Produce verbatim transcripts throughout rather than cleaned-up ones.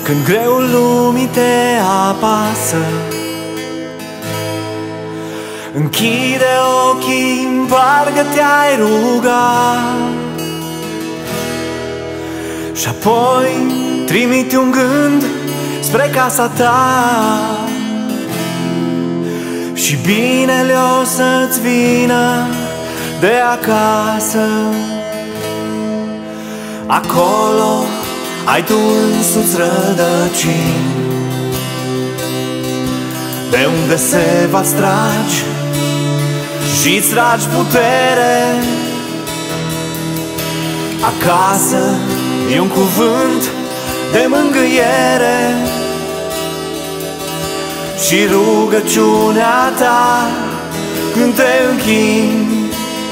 când greul lumii te apasă. Închide ochii, parcă te-ai rugat, și apoi trimite un gând spre casa ta, și binele o să-ți vină de acasă. Acolo ai tu însuți rădăcini, de unde se va tragi și-ți tragi putere. Acasă e un cuvânt de mângâiere, și rugăciunea ta când te închini,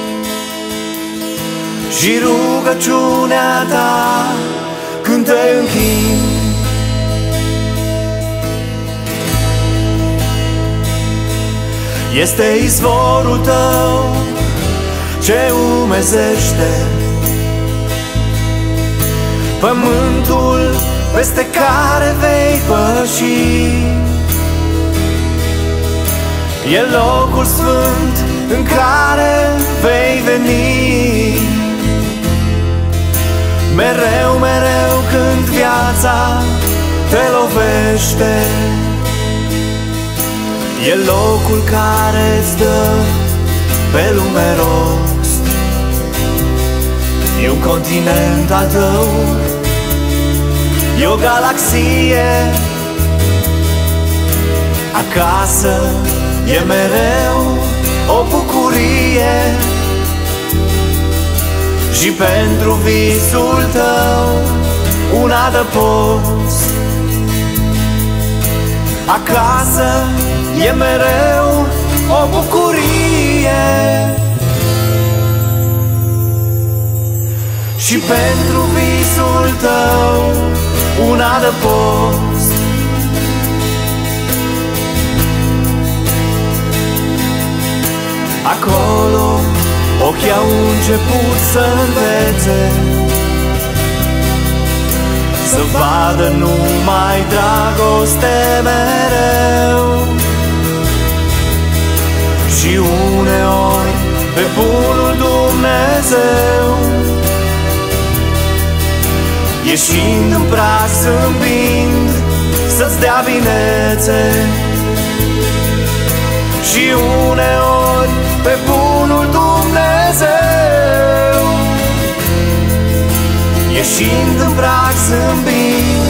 și rugăciunea ta când te închini. Este izvorul tău ce umezește pământul peste care vei păși. E locul sfânt în care vei veni, mereu, mereu când viața te lovește. E locul care îți dă pe lume rost, e un continent al tău, e o galaxie. Acasă e mereu o bucurie, și pentru visul tău un adăpost. Acasă e mereu o bucurie, și pentru visul tău un adăpost. Acolo ochii au început să învețe, să vadă numai dragoste mereu. Și uneori pe bunul Dumnezeu, ieșind în prag zâmbind, să-ți dea binețe. Și uneori pe bunul Dumnezeu, ieșind în prag zâmbind,